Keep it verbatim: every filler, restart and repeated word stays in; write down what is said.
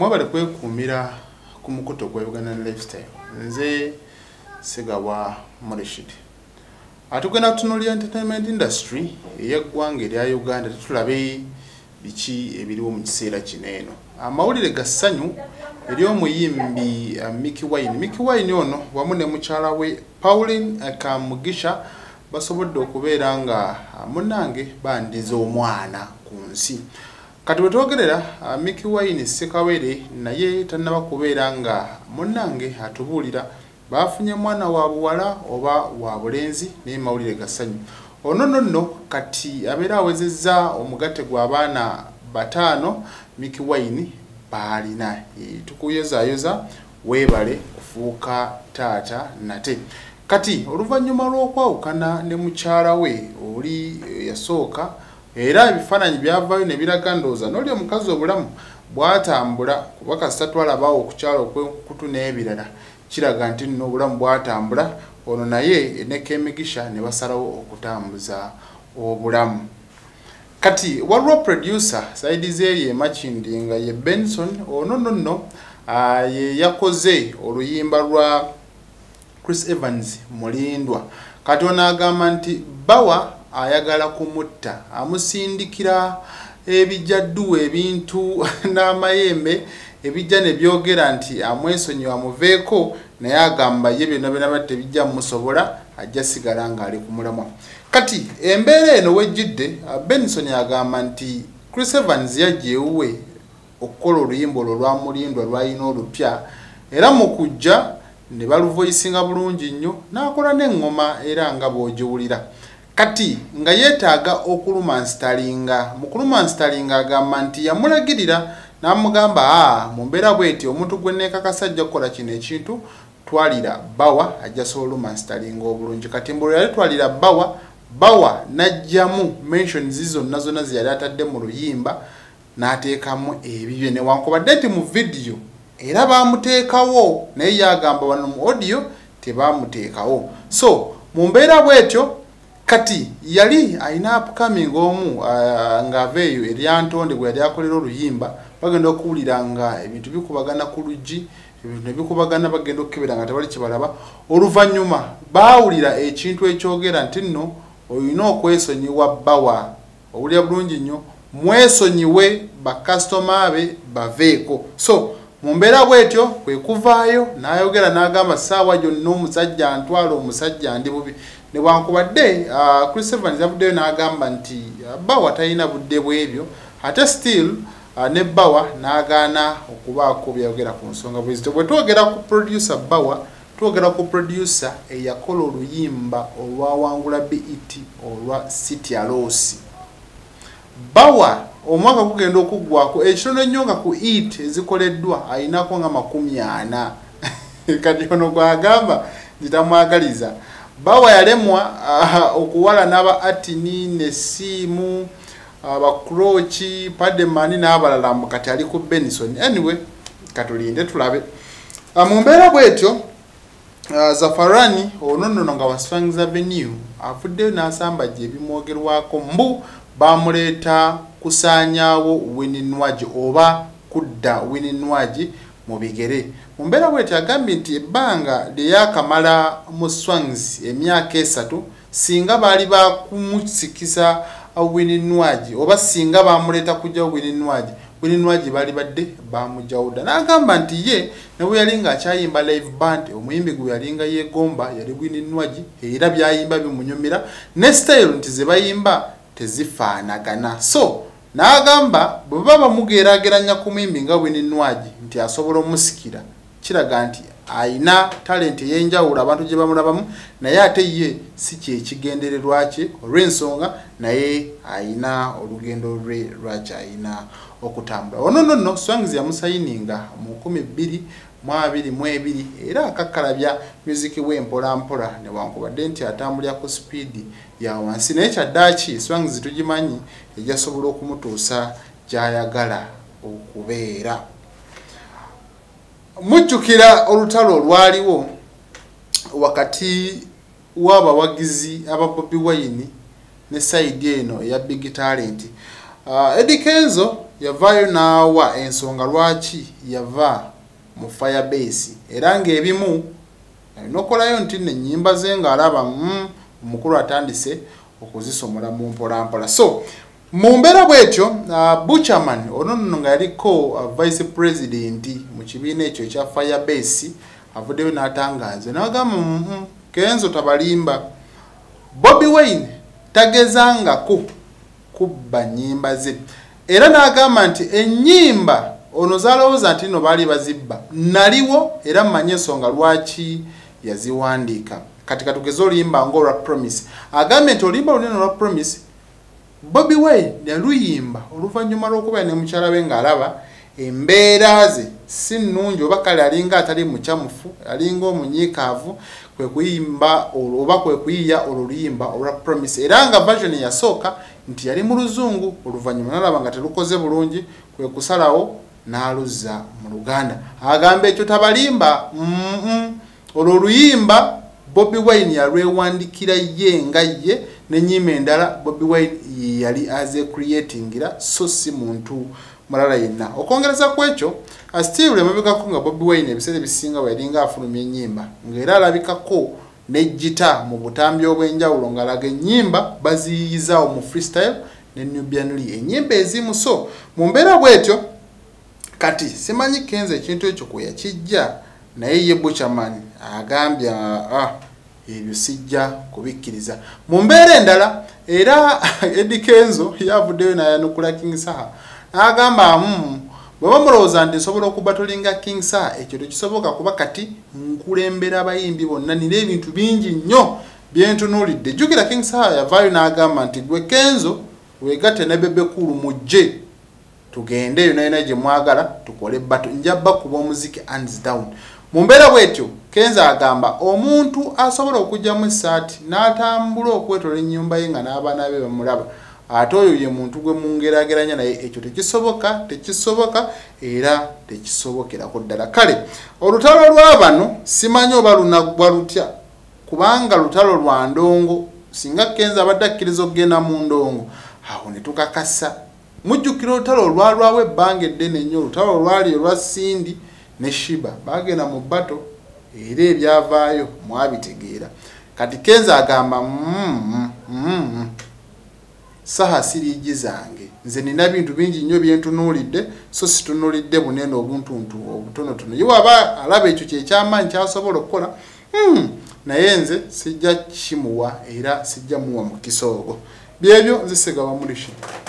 mwabale kwekumira ku mukuto gwa Uganda Lifestyle. Nze Segawa Morishid. Atugenda kutunuulira entertainment industry eyaggwanga erya Uganda tutulabe biki ebiriwo mu kiseera kino eno. Amawulire ga ssanyu eri omuyimbi uh, Mickey Wine. Mickey Wine ono wamu ne mukyala we Pauline Kamugisha basobodde okubeera nga uh, munnange bandiza omwana ku nsi. Kati wetwogerera uh, Mickey Wine Sekawere naye tannaba kubeera nga munnange atubuulira bafunye mwana wa buwala oba wa bulenzi naye mawulire ga ssanyu. Ono nonno kati abeera awezezza omugatte gw'abaana bataano Mickey Wine baalina. E, tukuyozaayoza weebale kufuuka taata nate. Kati oluvannyuma lw'okwawukana ne mukyala we oli yasooka era ebifaananyi byavaayo ne biraga ndowooza n'oli omukazi obulamu bwatambula kuba kasita twalabaawo okukyala okw'enkukutu n'ebirala kiraga nti nno obulamu bwatambula ono naye ne Kemigisha ne basalawo okutambuza obulamu. Kati waliwo producer side zeeri emakindi nga ye Benson ono nonno uh, ye yakoze oluyimba lwa Chris Evans Mulindwa. Kati ono agamba nti Bawa ayagala kumutta amusindikira ebijjaddu ebintu n'amayembe ebijja ne byogera nti amwesonyiwa amuveeko naye agamba ye byonna byonna tebijja musobola ajja sigala nga ali ku mulamwa. Kati embeera eno wejjidde Benson agamba nti Chris Evans yajja ewuwe okukola oluyimba olwo lwa Mulindwa lwalina olupya era mu kujja ne baluvoyisinga bulungi nnyo n'akola n'eŋŋoma era nga bw'ogiwulira. Kati nga yeetaaga okulumanstalinga mu kulumanstalinga agamba nti yamulagirira n'amugamba ah mu mbeera bw'eti omuntu gwe neekakasa ajja kukola kino ekintu twalira Bawa ajja sobola olumanstalinga obulungi. Kati mbolo yali twalira Bawa Bawa najjamu mentions zonna zonna ze yali atadde mu luyimba n'ateekamu ebibye newankubadde nti mu video era baamuteekawo naye yagamba wano mu audio tebaamuteekawo. So mu mbeera bw'etyo kati yali alina upcoming omu uh, ng'aveeyo eryantonde gwe yali akolera oluyimba bagenda okuwulira nga ebintu bikubagana ku luggi ebintu ne bikubagana bagenda okukebera nga tebali kibalaba. Oluvannyuma baawulira ekintu ekyogera nti nno olina okwesonyiwa Bawa owulira bulungi nnyo mwesonyiwe bakasitoma be baveeko. So mu mbeera bw'etyo kwe kuvaayo n'ayogera n'agamba ssaawa gyonna omusajja antwala omusajja ndi bubi newankubadde uh, Chris Evans yavuddeyo n'agamba nti uh, Bawa talina budde bw'ebyo ate still uh, ne Bawa n'agaana okubaako byayogera ku nsonga bwezito. Bwe twogera ku producer Bawa twogera ku producer eyakola oluyimba olwawangula B E T olwa City Alosi. Bawa omwaka kugenda okuggwako ekitono ennyo nga ku it ezikoleddwa ayinako nga makumi ana. Kati ono gwagamba zitamwagaliza. Bawa yalemwa uh, okuwala n'aba Atini ne Simu abakrochi uh, Pademani n'abalala mu kati ali ku Benson. Anyway katulinde tulabe uh, mu mbeera bw'etyo uh, Zafarani ononono nga wa Swings Avenue afuddeyo n'asambajja ebimwogerwako mbu bamuleeta kusaanyaawo Winnie Nwagi oba kudda Winnie Nwagi mu bigere. Mu mbeera bw'etyo agambye nti ebbanga lye yakamala mu Swings emyaka esatu singa baali bakumusikisa Winnie Nwagi oba singa bamuleeta kujja Winnie Nwagi Winnie Nwagi baali badde bamujawuda. N'agamba nti ye ne bwe yali ng'akyayimba live band omuyimbi gwe yali nga yeegomba yali Winnie Nwagi era byayimba bimunyumira ne style nti ze bayimba tezifaanagana. So n'agamba bwe baba bamugeraageranya ku muyimbi nga Winnie Nwagi nti asobola omusikira kiraga nti ayina talent ey'enjawulo abantu gye bamulabamu naye ate ye si kyekigendererwa kye olw'ensonga naye ayina olugendo lwe lwaki ayina okutambula. Ono nonno Swings yamusayininga mu nkumi bbiri mu abiri mu ebiri era akakkalabya music we mpola mpola newankubadde nti atambulira ku speed ya wansi naye kyaddaaki Swings tugimanyi ejasobola okumutuusa gy'ayagala okubeera. Mujjukira olutalo olwaliwo wakati w'abawagizi aba Bobi Wine ne side eno ya Big Talent. Uh, Eddie Kenzo yavaayo n'awa ensonga lwaki yava mu Firebase era ng'ebimu alina okolayo nti n'ennyimba ze ng'alaba mm, omukulu atandise okuzisomola mu mpolampola. So mu mbeera bw'etyo uh, Buchanan ono nno nga yaliko uh, vice president mu kibiina ekyo ekya Firebase avuddeyo n'atangaza n'agamba mm -hmm, Kenzo tabalimba. Bobi Wine tagezangako kubba nnyimba ze era n'agamba nti ennyimba ono zalowooza nti nno baali bazibba naliwo era mmanyi ensonga lwaki yaziwandiika. Kati katugeze oluyimba ng'olwa Promise. Agambye nti oluyimba lunene olwa Promise Bobi Wine yaluyimba oluvannyuma lw'okuba ne mukyala we ng'alaba embeera ze si nnungi oba kale alinga atali mukyamufu alinga omunyiikaavu kwe kuyimba oba kwe kuyiya oluyimba olwa Promise era nga version yasooka nti yali mu luzungu oluvannyuma n'alaba nga terukoze bulungi kwe kusalawo n'aluzza mu Luganda. Agamba ekyo tabalimba mm -mm. olwo oluyimba Bobi Wine yalwewandikira ye nga ye n'ennyimba endala Bobi Wine yali aze creatingira so si muntu mulala yenna. Okwongereza kwekyo still emabegako nga Bobi Wine ebiseera ebisinga bweyalinga afulumya ennyimba ng'era alabikako n'ejjita mu butambi obw'enjawulo ng'alaga ennyimba baziyizaawo mu freestyle ne Nubian Lee ennyimba ezimu. So mu mbeera bwetyo kati simanyi Kenzo ekintu ekyo kwe yakijja naye ye Buchanan agambye ah ebyo sijja kubikkiriza. Mu mbeera endala era Eddie Kenzo yavuddeyo n'ayanukula King Saha agamba mm, bwe bamulowooza nti nsobola okubatolinga King Saha ekyo tekisoboka kuba kati nkulembera abayimbi bonna nina ebintu bingi nnyo byentunuulidde. Jjukira King Saha yavaayo n'agamba nti gwe Kenzo weegatte ne Bebe Cool mujje tugende yo naye gye mwagala tukole bato njabba kuba omuziki hands down. Mu mbeera bwetyo Kenzo agamba omuntu asobola okujja mu essaati n'atambula okwetola ennyumba ye nga n'abaana be bamulaba ate oyo ye muntu gwe mungeraageranya naye ekyo tekisoboka tekisoboka era tekisobokerako ddala. Kale olutalo lw'abano simanyi oba lunaggwa lutya kubanga lutalo lwa ndongo singa Kenzo abadde akkiriza okugenda mu ndongo awo ne tukakasa. Mujjukira olutalo olwalwawo ebbanga eddene ennyo olutalo olwali olwa Sindi ne Shiba bagenda mu bato era ebyavaayo mwabitegeera. Kati Kenzo agamba mm, mm, mm. Saha siriigi zange nze nina bintu bingi nnyo byentunuulidde so situnuulidde bunene obuntuntu obutonotono ye waba alaba ekyo kyekyamaanyi kyasobola okukola mm, naye nze sijja kimuwa era sijja muwa mukisa ogwo. Byebyo nze Ssegawa Mulishi.